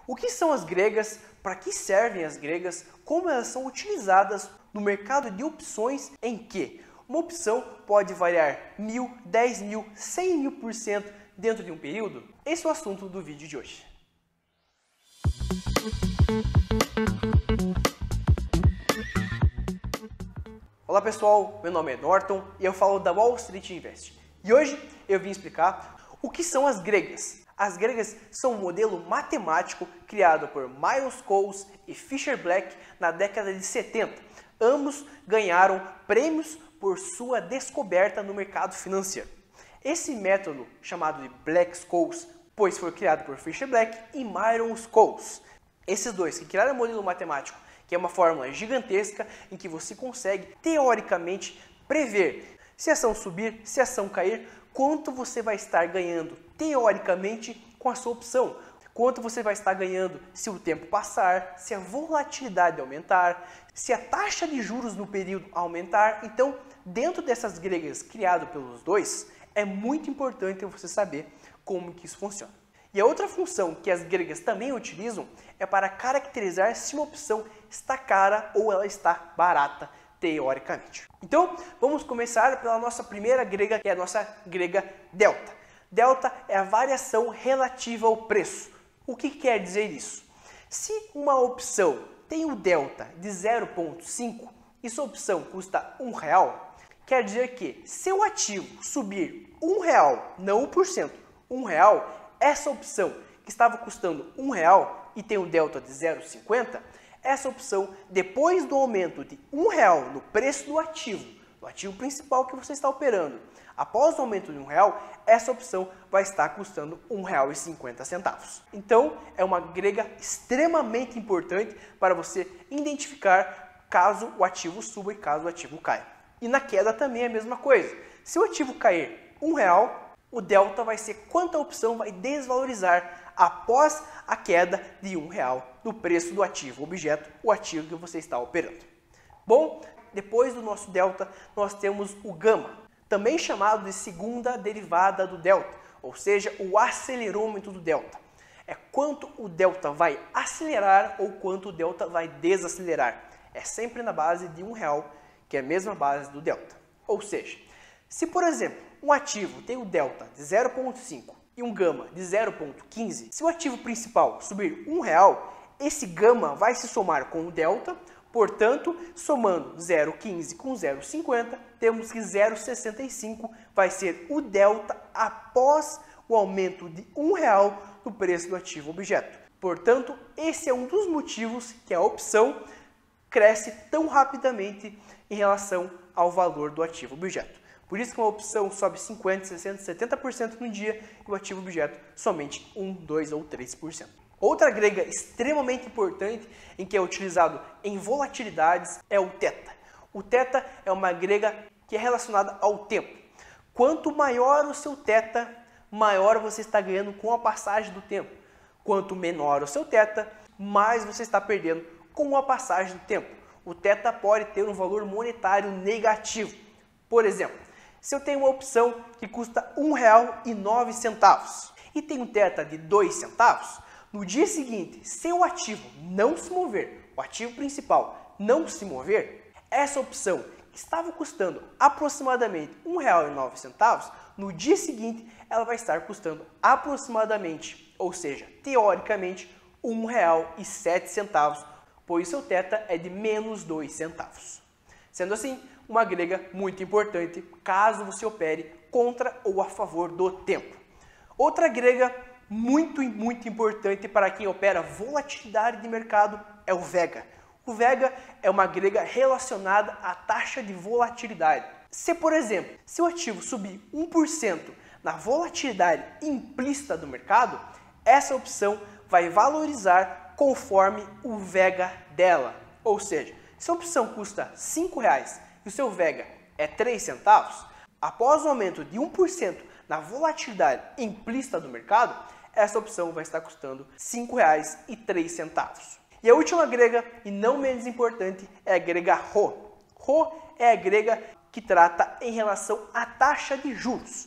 O que são as gregas? Para que servem as gregas? Como elas são utilizadas no mercado de opções em que uma opção pode variar 1000, 10.000, 100.000% dentro de um período? Esse é o assunto do vídeo de hoje. Olá pessoal, meu nome é Norton e eu falo da Wall Street Invest. E hoje eu vim explicar o que são as gregas. As gregas são um modelo matemático criado por Miles Coles e Fisher Black na década de 70. Ambos ganharam prêmios por sua descoberta no mercado financeiro. Esse método, chamado de Black-Scholes, pois foi criado por Fisher Black e Miles Coles. Esses dois que criaram o modelo matemático, que é uma fórmula gigantesca em que você consegue, teoricamente, prever se a ação subir, se a ação cair, quanto você vai estar ganhando, teoricamente, com a sua opção. Quanto você vai estar ganhando se o tempo passar, se a volatilidade aumentar, se a taxa de juros no período aumentar. Então, dentro dessas gregas criadas pelos dois, é muito importante você saber como que isso funciona. E a outra função que as gregas também utilizam é para caracterizar se uma opção está cara ou ela está barata, teoricamente. Então, vamos começar pela nossa primeira grega, que é a nossa grega delta. Delta é a variação relativa ao preço. O que quer dizer isso? Se uma opção tem o delta de 0,5 e sua opção custa R$1, quer dizer que se o ativo subir R$1, não 1%, R$1, essa opção que estava custando R$1 e tem um delta de 0,50, essa opção, depois do aumento de R$1 no preço do ativo principal que você está operando, após o aumento de R$1, essa opção vai estar custando R$1,50. Então, é uma grega extremamente importante para você identificar caso o ativo suba e caso o ativo caia. E na queda também é a mesma coisa. Se o ativo cair R$1, o delta vai ser quanto a opção vai desvalorizar após a queda de R$1 no preço do ativo objeto, o ativo que você está operando. Bom, depois do nosso delta, nós temos o gama, também chamado de segunda derivada do delta, ou seja, o acelerômetro do delta. É quanto o delta vai acelerar ou quanto o delta vai desacelerar. É sempre na base de R$1, que é a mesma base do delta. Ou seja, se por exemplo, um ativo tem o delta de 0,5 e um gama de 0,15, se o ativo principal subir R$1, esse gama vai se somar com o delta, portanto, somando 0,15 com 0,50, temos que 0,65 vai ser o delta após o aumento de R$1 no preço do ativo objeto. Portanto, esse é um dos motivos que a opção cresce tão rapidamente em relação ao valor do ativo objeto. Por isso que uma opção sobe 50%, 60%, 70% no dia e o ativo objeto somente 1, 2 ou 3%. Outra grega extremamente importante em que é utilizado em volatilidades é o θ. O θ é uma grega que é relacionada ao tempo. Quanto maior o seu θ, maior você está ganhando com a passagem do tempo. Quanto menor o seu θ, mais você está perdendo com a passagem do tempo. O θ pode ter um valor monetário negativo. Por exemplo, se eu tenho uma opção que custa R$1,09 e tem um θ de 2 centavos, no dia seguinte, se o ativo não se mover, o ativo principal não se mover, essa opção que estava custando aproximadamente R$1,09, no dia seguinte ela vai estar custando aproximadamente, ou seja, teoricamente, R$1,07, pois seu θ é de menos 2 centavos. Sendo assim, uma grega muito importante caso você opere contra ou a favor do tempo. Outra grega muito importante para quem opera volatilidade de mercado é o Vega. O Vega é uma grega relacionada à taxa de volatilidade. Se, por exemplo, se o ativo subir 1% na volatilidade implícita do mercado, essa opção vai valorizar conforme o Vega dela. Ou seja, se a opção custa R$5 e o seu Vega é 3 centavos, após o aumento de 1% na volatilidade implícita do mercado, essa opção vai estar custando R$5,03. E a última grega, e não menos importante, é a grega Rho. Rho é a grega que trata em relação à taxa de juros. A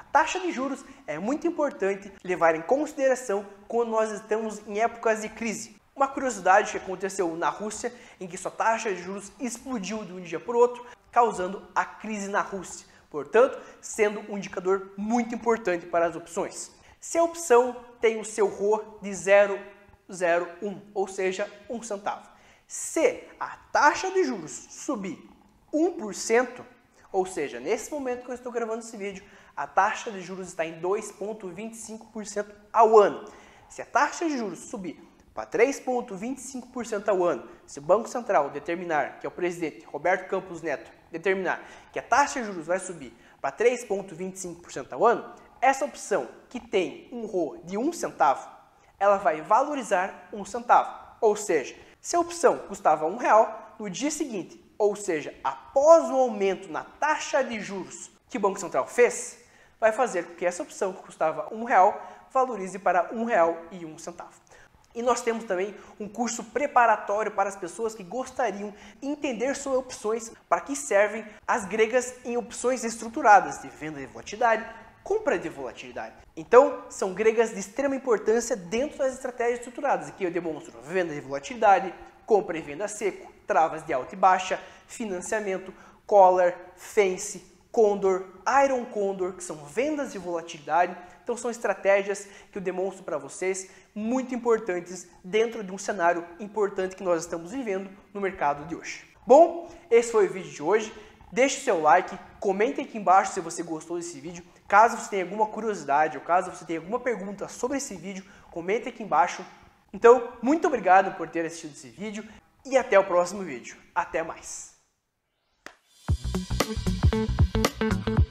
taxa de juros é muito importante levar em consideração quando nós estamos em épocas de crise. Uma curiosidade que aconteceu na Rússia, em que sua taxa de juros explodiu de um dia para o outro, causando a crise na Rússia. Portanto, sendo um indicador muito importante para as opções. Se a opção tem o seu ROE de 0,01, ou seja, 1 centavo. Se a taxa de juros subir 1%, ou seja, nesse momento que eu estou gravando esse vídeo, a taxa de juros está em 2,25% ao ano. Se a taxa de juros subir para 3,25% ao ano, se o Banco Central determinar, que é o presidente Roberto Campos Neto, determinar que a taxa de juros vai subir para 3,25% ao ano, essa opção que tem um ROE de 1 centavo, ela vai valorizar 1 centavo. Ou seja, se a opção custava R$1, no dia seguinte, ou seja, após o aumento na taxa de juros que o Banco Central fez, vai fazer com que essa opção que custava R$1 valorize para R$1,01. E nós temos também um curso preparatório para as pessoas que gostariam de entender sobre opções, para que servem as gregas em opções estruturadas de venda de volatilidade, compra de volatilidade. Então, são gregas de extrema importância dentro das estratégias estruturadas. Aqui eu demonstro venda de volatilidade, compra e venda seco, travas de alta e baixa, financiamento, collar, fence, condor, iron condor, que são vendas de volatilidade. Então são estratégias que eu demonstro para vocês, muito importantes dentro de um cenário importante que nós estamos vivendo no mercado de hoje. Bom, esse foi o vídeo de hoje. Deixe seu like, comente aqui embaixo se você gostou desse vídeo. Caso você tenha alguma curiosidade ou caso você tenha alguma pergunta sobre esse vídeo, comente aqui embaixo. Então, muito obrigado por ter assistido esse vídeo e até o próximo vídeo. Até mais!